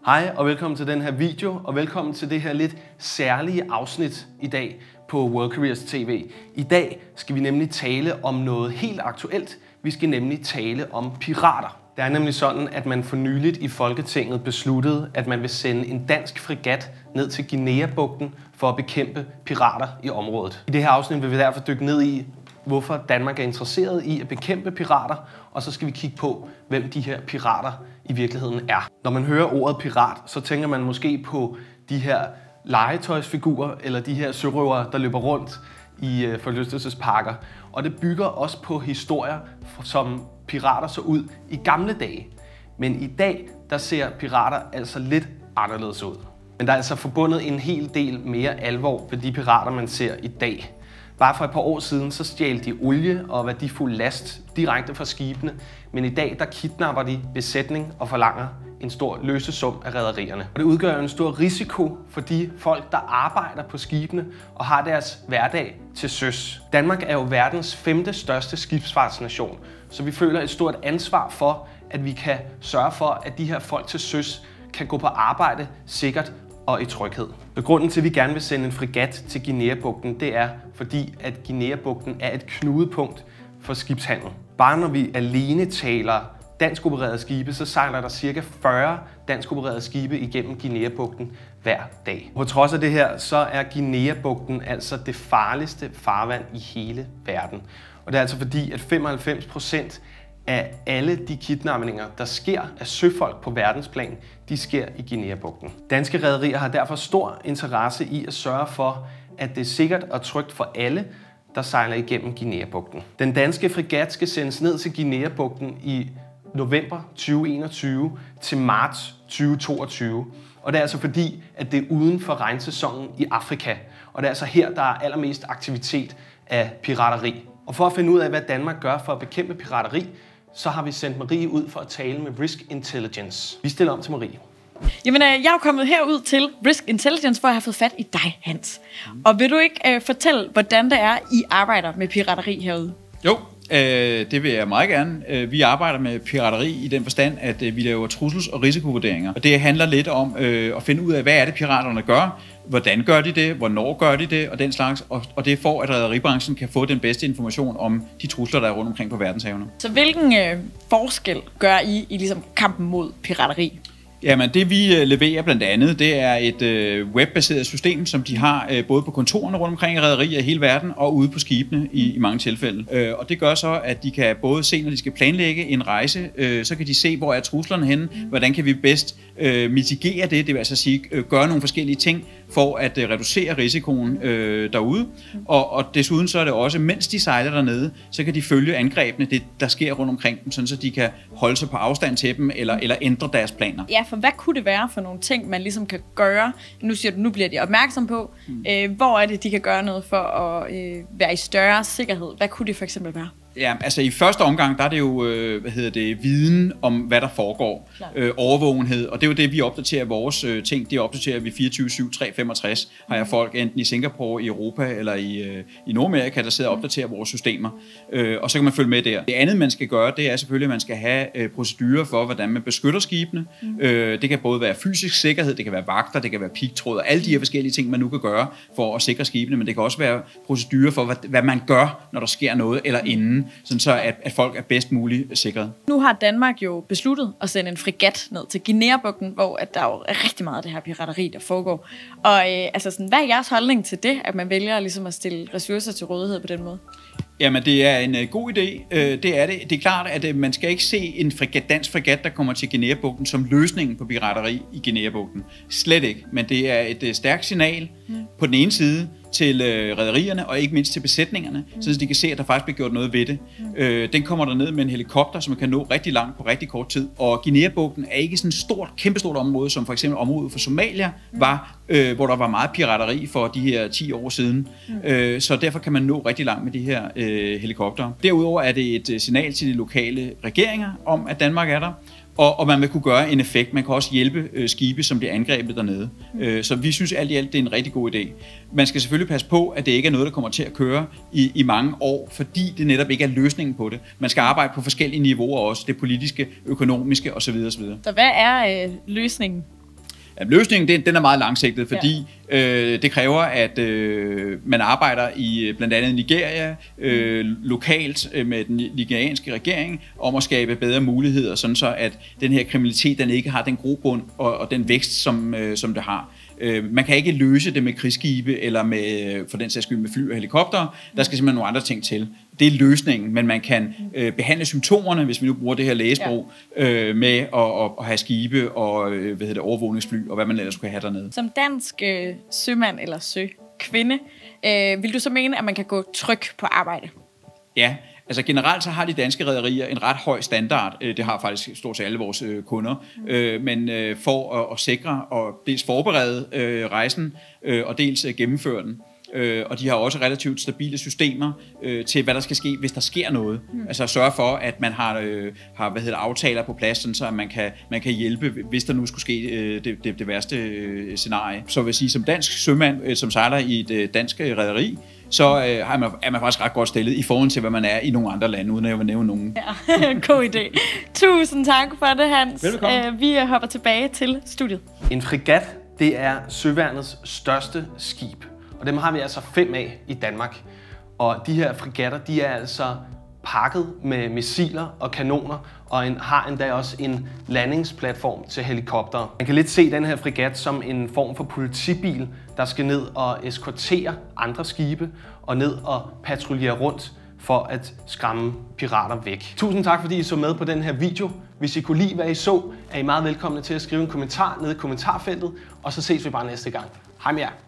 Hej og velkommen til den her video, og velkommen til det her lidt særlige afsnit i dag på World Careers TV. I dag skal vi nemlig tale om noget helt aktuelt. Vi skal nemlig tale om pirater. Det er nemlig sådan, at man for nyligt i Folketinget besluttede, at man vil sende en dansk fregat ned til Guinea-bugten for at bekæmpe pirater i området. I det her afsnit vil vi derfor dykke ned i, hvorfor Danmark er interesseret i at bekæmpe pirater, og så skal vi kigge på, hvem de her pirater i virkeligheden er. Når man hører ordet pirat, så tænker man måske på de her legetøjsfigurer, eller de her sørøvere, der løber rundt i forlystelsesparker. Og det bygger også på historier, som pirater så ud i gamle dage. Men i dag, der ser pirater altså lidt anderledes ud. Men der er altså forbundet en hel del mere alvor ved de pirater, man ser i dag. Bare for et par år siden, så stjal de olie og værdifuld last direkte fra skibene, men i dag, der kidnapper de besætning og forlanger en stor løsesum af rederierne. Og det udgør en stor risiko for de folk, der arbejder på skibene og har deres hverdag til søs. Danmark er jo verdens 5. største skibsfartsnation, så vi føler et stort ansvar for, at vi kan sørge for, at de her folk til søs kan gå på arbejde sikkert og i tryghed. Så grunden til, at vi gerne vil sende en fregat til Guinea-bugten, det er fordi, at Guinea-bugten er et knudepunkt for skibshandel. Bare når vi alene taler dansk opererede skibe, så sejler der ca. 40 dansk opererede skibe igennem Guinea-bugten hver dag. På trods af det her, så er Guinea-bugten altså det farligste farvand i hele verden. Og det er altså fordi, at 95% af alle de kidnapninger, der sker af søfolk på verdensplan, de sker i Guinea-bugten. Danske rederier har derfor stor interesse i at sørge for, at det er sikkert og trygt for alle, der sejler igennem Guinea-bugten. Den danske fregat skal sendes ned til Guinea-bugten i november 2021 til marts 2022. Og det er altså fordi, at det er uden for regnsæsonen i Afrika. Og det er altså her, der er allermest aktivitet af pirateri. Og for at finde ud af, hvad Danmark gør for at bekæmpe pirateri, så har vi sendt Marie ud for at tale med Risk Intelligence. Vi stiller om til Marie. Jamen, jeg er jo kommet herud til Risk Intelligence, hvor jeg har fået fat i dig, Hans. Og vil du ikke fortælle, hvordan det er, I arbejder med pirateri herude? Jo, det vil jeg meget gerne. Vi arbejder med pirateri i den forstand, at vi laver trussels- og risikovurderinger. Og det handler lidt om at finde ud af, hvad er det piraterne gør, hvordan gør de det, hvornår gør de det, og den slags. Og det er for, at rederibranchen kan få den bedste information om de trusler, der er rundt omkring på verdenshavene. Så hvilken forskel gør I ligesom kampen mod pirateri? Jamen, det vi leverer blandt andet, det er et webbaseret system, som de har både på kontorerne rundt omkring i rederier i hele verden og ude på skibene i mange tilfælde. Og det gør så, at de kan både se, når de skal planlægge en rejse, så kan de se, hvor er truslerne henne, hvordan kan vi bedst mitigere det vil altså sige, gøre nogle forskellige ting for at reducere risikoen derude. Og desuden så er det også, mens de sejler dernede, så kan de følge angrebene, det der sker rundt omkring dem, sådan så de kan holde sig på afstand til dem eller ændre deres planer. Ja, for hvad kunne det være for nogle ting, man ligesom kan gøre? Nu siger du, nu bliver de opmærksom på. Hvor er det, de kan gøre noget for at være i større sikkerhed? Hvad kunne det for eksempel være? Ja, altså i første omgang, der er det jo, viden om, hvad der foregår. Overvågenhed, og det er jo det, vi opdaterer vores ting. Det opdaterer vi 24/7/365. Har jeg folk enten i Singapore, i Europa eller i Nordamerika, der sidder og opdaterer vores systemer. Og så kan man følge med der. Det andet, man skal gøre, det er selvfølgelig, at man skal have procedurer for, hvordan man beskytter skibene. Det kan både være fysisk sikkerhed, det kan være vagter, det kan være pigtråd og alle de her forskellige ting, man nu kan gøre for at sikre skibene. Men det kan også være procedurer for, hvad man gør, når der sker noget eller inden, sådan så at folk er bedst muligt sikret. Nu har Danmark jo besluttet at sende en fregat ned til Guinea-bugten, hvor at der jo er rigtig meget af det her pirateri, der foregår. Og hvad er jeres holdning til det, at man vælger ligesom at stille ressourcer til rådighed på den måde? Jamen, det er en god idé. Det er det. Det er klart, at man skal ikke se en dansk fregat, der kommer til Guinea-bugten, som løsningen på pirateri i Guinea-bugten. Slet ikke. Men det er et stærkt signal på den ene side til rederierne og ikke mindst til besætningerne, så de kan se, at der faktisk bliver gjort noget ved det. Den kommer der ned med en helikopter, som kan nå rigtig langt på rigtig kort tid. Og Guinea-bugten er ikke sådan et kæmpestort område, som for eksempel området for Somalia var, hvor der var meget pirateri for de her 10 år siden. Så derfor kan man nå rigtig langt med de her helikoptere. Derudover er det et signal til de lokale regeringer om, at Danmark er der. Og man vil kunne gøre en effekt. Man kan også hjælpe skibe, som bliver angrebet dernede. Så vi synes alt i alt, det er en rigtig god idé. Man skal selvfølgelig passe på, at det ikke er noget, der kommer til at køre i mange år, fordi det netop ikke er løsningen på det. Man skal arbejde på forskellige niveauer også. Det politiske, økonomiske osv. osv. Så hvad er løsningen? Løsningen den er meget langsigtet, fordi det kræver, at man arbejder i blandt andet Nigeria lokalt med den nigerianske regering om at skabe bedre muligheder, sådan så at den her kriminalitet den ikke har den grobund og den vækst, som det har. Man kan ikke løse det med krigsskibe eller med, for den sags skyld med fly og helikopter. Der skal simpelthen nogle andre ting til. Det er løsningen, men man kan behandle symptomerne, hvis vi nu bruger det her lægesprog, med at have skibe og overvågningsfly og hvad man ellers skulle have dernede. Som dansk sømand eller søkvinde, vil du så mene, at man kan gå tryg på arbejde? Ja, altså generelt så har de danske rederier en ret høj standard. Det har faktisk stort set alle vores kunder. Men for at sikre og dels forberede rejsen og dels gennemføre den. Og de har også relativt stabile systemer til, hvad der skal ske, hvis der sker noget. Altså sørge for, at man har aftaler på plads, så man kan hjælpe, hvis der nu skulle ske det værste scenarie. Så vil jeg sige, som dansk sømand, som sejler i et dansk rederi, så er man faktisk ret godt stillet i forhold til, hvad man er i nogle andre lande, uden at jeg vil nævne nogen. Ja, god idé. Tusind tak for det, Hans. Velbekomme. Vi hopper tilbage til studiet. En fregat, det er søværnets største skib. Og dem har vi altså 5 af i Danmark. Og de her fregatter, de er altså pakket med missiler og kanoner, og har endda også en landingsplatform til helikoptere. Man kan lidt se den her fregat som en form for politibil, der skal ned og eskortere andre skibe, og ned og patruljere rundt for at skræmme pirater væk. Tusind tak, fordi I så med på den her video. Hvis I kunne lide, hvad I så, er I meget velkomne til at skrive en kommentar nede i kommentarfeltet, og så ses vi bare næste gang. Hej med jer!